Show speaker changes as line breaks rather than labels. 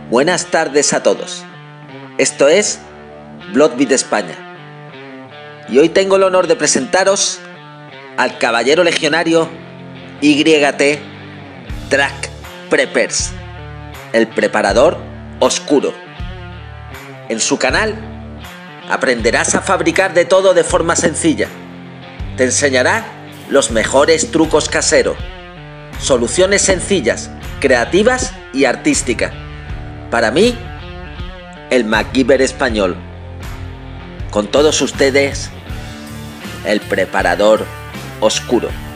Buenas tardes a todos. Esto es Bloodbeat España. Y hoy tengo el honor de presentaros al caballero legionario YT Track Preppers, el preparador oscuro. En su canal aprenderás a fabricar de todo de forma sencilla. Te enseñará los mejores trucos caseros, soluciones sencillas, creativas y artísticas. Para mí, el MacGyver español. Con todos ustedes, el preparador oscuro.